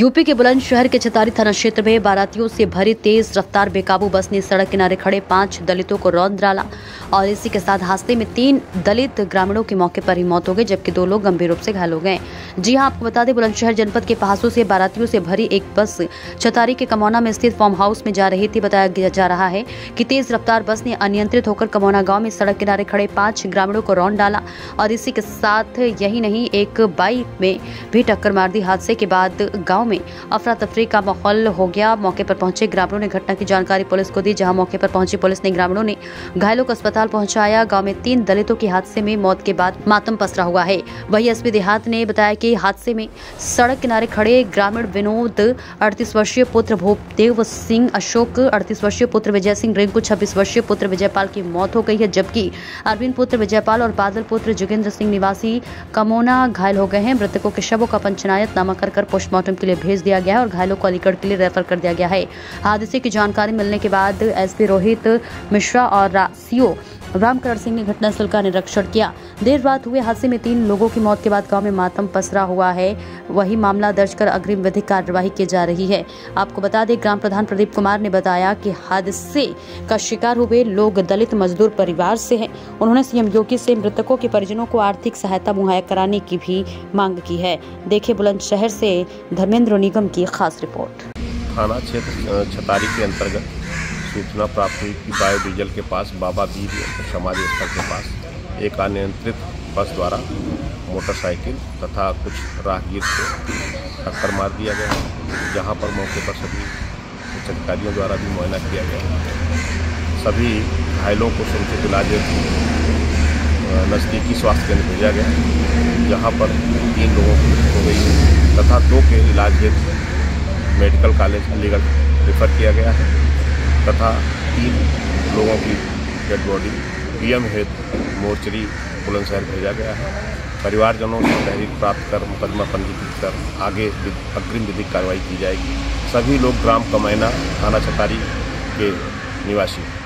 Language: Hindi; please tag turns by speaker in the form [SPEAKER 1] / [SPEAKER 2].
[SPEAKER 1] यूपी के बुलंदशहर के छतारी थाना क्षेत्र में बारातियों से भरी तेज रफ्तार बेकाबू बस ने सड़क किनारे खड़े 5 दलितों को रौंद डाला और इसी के साथ हादसे में 3 दलित ग्रामीणों की मौके पर ही मौत हो गई, जबकि 2 लोग गंभीर रूप से घायल हो गए। जी हां, आपको बता दें, बुलंदशहर जनपद के पहासों से बारातियों से भरी एक बस छतारी के कमौना में स्थित फार्म हाउस में जा रही थी। बताया जा रहा है कि तेज रफ्तार बस ने अनियंत्रित होकर कमौना गाँव में सड़क किनारे खड़े 5 ग्रामीणों को रौंद डाला और इसी के साथ यही नहीं, एक बाइक में भी टक्कर मार दी। हादसे के बाद गाँव में अफरा तफरी का माहौल हो गया। मौके पर पहुंचे ग्रामीणों ने घटना की जानकारी पुलिस को दी, जहां मौके पर पहुंची पुलिस ने ग्रामीणों ने घायलों को अस्पताल पहुंचाया। गांव में 3 दलितों की हादसे में मौत के बाद मातम पसरा हुआ है। वहीं एसपी देहात ने बताया कि हादसे में सड़क किनारे खड़े ग्रामीण विनोद, 38 वर्षीय पुत्र भूपदेव सिंह, अशोक, 38 वर्षीय पुत्र विजय सिंह, रिंकू, 26 वर्षीय पुत्र विजयपाल की मौत हो गई है, जबकि अरविंद पुत्र विजयपाल और बादल पुत्र जोगेंद्र सिंह निवासी कमोना घायल हो गए हैं। मृतकों के शवों का पंचनायतनामा कर पोस्टमार्टम के लिए भेज दिया गया है और घायलों को अलीगढ़ के लिए रेफर कर दिया गया है। हादसे की जानकारी मिलने के बाद एसपी रोहित मिश्रा और सीओ रामकरण सिंह ने घटनास्थल का निरीक्षण किया। देर रात हुए हादसे में 3 लोगों की मौत के बाद गांव में मातम पसरा हुआ है। वही मामला दर्ज कर अग्रिम विधिक कार्यवाही की जा रही है। आपको बता दें, ग्राम प्रधान प्रदीप कुमार ने बताया कि हादसे का शिकार हुए लोग दलित मजदूर परिवार से हैं। उन्होंने सीएम योगी से मृतकों के परिजनों को आर्थिक सहायता मुहैया कराने की भी मांग की है। देखिए बुलंदशहर से धर्मेंद्र निगम की खास रिपोर्ट।
[SPEAKER 2] थाना क्षेत्र छतारी के अंतर्गत सूचना प्राप्त हुई कि बायोडीजल के पास बाबा वीर समाधि स्थल के पास एक अनियंत्रित बस द्वारा मोटरसाइकिल तथा कुछ राहगीर को टक्कर मार दिया गया, जहां पर मौके पर सभी अधिकारियों द्वारा भी मुआयना किया गया। सभी घायलों को समुचित इलाज नज़दीकी स्वास्थ्य केंद्र भेजा गया, जहां पर 3 लोगों की मृत्यु हो गई तथा 2 के इलाज हेतु मेडिकल कॉलेज अलीगढ़ रेफर किया गया है तथा 3 लोगों की डेड बॉडी पीएम हेतु मोर्चरी बुलंदशहर भेजा गया है। परिवारजनों से तहरीर प्राप्त कर मुकदमा पंजीकृत कर आगे अग्रिम विधिक कार्रवाई की जाएगी। सभी लोग ग्राम कमैना थाना छतारी के निवासी।